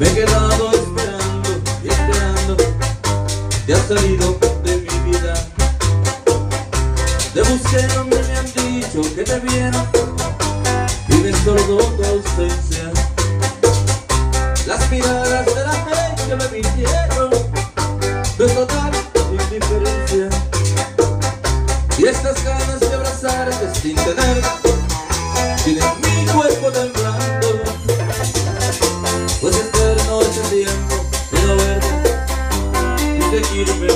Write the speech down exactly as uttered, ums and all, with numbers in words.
Me he quedado esperando y esperando. Te has salido de mi vida. Te busqué donde me han dicho que te vieron y me estorbó tu ausencia. Las miradas de la gente me mintieron de total indiferencia. Y estas ganas de abrazarte sin tener, tienen mi cuerpo temblando. Pues esta noche tiempo de no verte y te quiero ver.